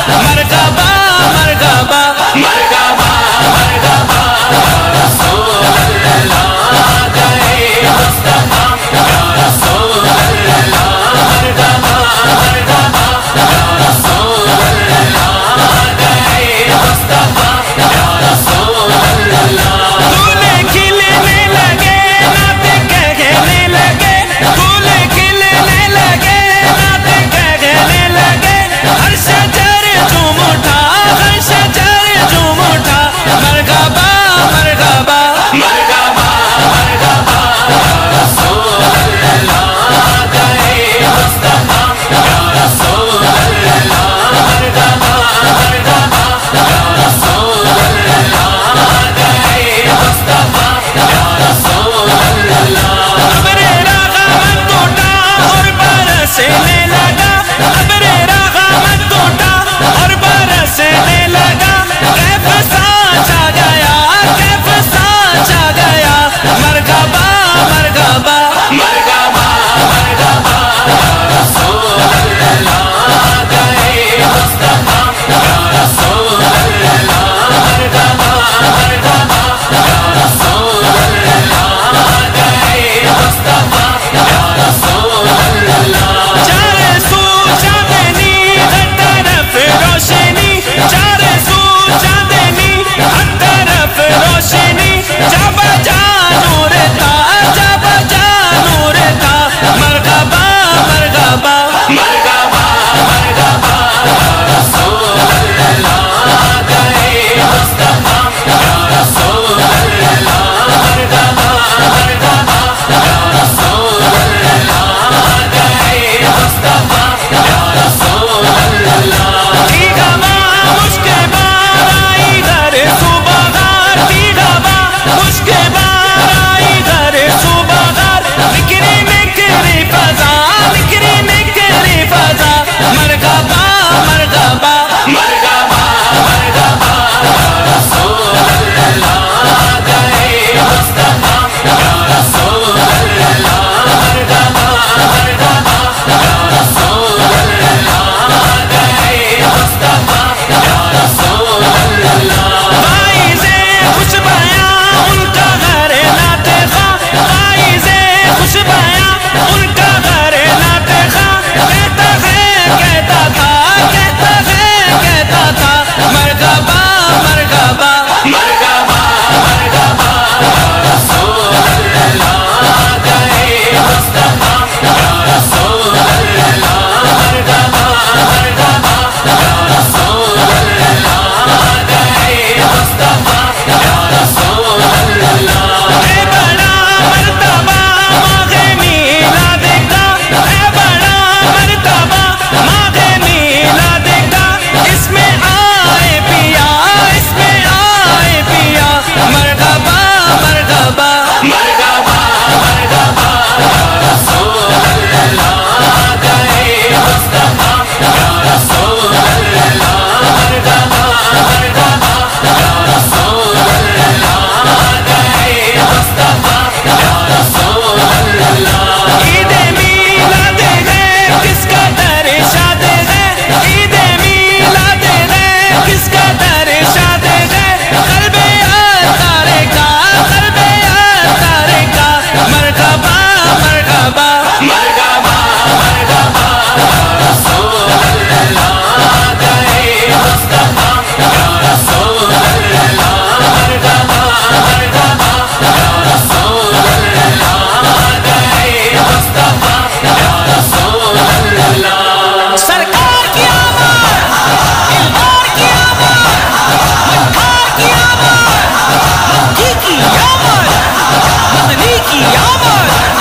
مرحبا مرحبا مرحبا مرحبا یا رسول اللہ گئے مصطفیٰ یا رسول اللہ مرحبا مرحبا یا رسول اللہ گئے مصطفیٰ یا رسول اللہ پھول کھلنے لگے نعت کہنے لگے پھول کھلنے لگے نعت کہنے لگے ہر شجر جھوم اٹھا ہر شجر جھوم اٹھا مرحبا مرحبا مرحبا مرحبا یا رسول اللہ گئے مصطفیٰ یا رسول اللہ مرحبا مرحبا یا رسول اللہ گئے مصطفیٰ یا رسول اللہ ابر رحمت ٹوٹا اور برسنے لگا ابر رحمت ٹوٹا اور برسنے لگا کیف سانچا گیا کیف سانچا گیا مرحبا مرحبا مرحبا مرحبا یا رسول اللہ گئے مصطفیٰ یا رسول اللہ مرحبا مرحبا یا رسول اللہ گئے مصطفیٰ یا رسول اللہ چار سو چاندنی ہر طرف روشنی چار سو چاندنی ہر طرف روشنی جب جا نور تھا جب جا نور تھا مرحبا مرحبا مرحبا مرحبا یا رسول اللہ گئے مصطفیٰ یا رسول اللہ مرحبا مرحبا یا رسول اللہ گئے مصطفیٰ یا رسول اللہ کی ہوا مشک بار آئی گھر صبح غار کی ہوا مشک بار آئی گھر صبح غار نکری نکری فضا نکری نکری فضا مرحبا مرحبا مرحبا مرحبا یا رسول اللہ گئے مصطفیٰ یا رسول اللہ مرحبا مرحبا یا رسول اللہ گئے مصطفیٰ یا رسول اللہ فائز خوش بیاں ان کا گھر نعت خواں فائز خوش بیاں ان کا گھر نعت خواں کہتا تھا کہتا تھا مرحبا مرحبا مرحبا مرحبا یا رسول اللہ گئے مصطفیٰ یا رسول اللہ مرحبا مرحبا یا رسول اللہ گئے مصطفیٰ یا رسول اللہ اے بڑا مرتبہ ماہ میلاد کا اے بڑا مرتبہ ماہ میلاد کا اس میں آئے پیا اس میں آئے پیا مرحبا مرحبا مرحبا مرحبا یا رسول اللہ گئے مصطفیٰ یا رسول اللہ مرحبا مرحبا یا رسول اللہ گئے مصطفیٰ یا رسول اللہ عید میلاد ہے کس کا در شاد ہے عید میلاد ہے کس کا در شاد ہے قلب اتار کا قلب اتار کا مرحبا مرحبا مرحبا مرحبا یا رسول اللہ گئے مصطفیٰ یا رسول اللہ مرحبا مرحبا یا رسول اللہ گئے مصطفیٰ یا رسول اللہ سرکار کی آمد دلدار کی آمد مدھار کی آمد مکی کی آمد مدنی کی آمد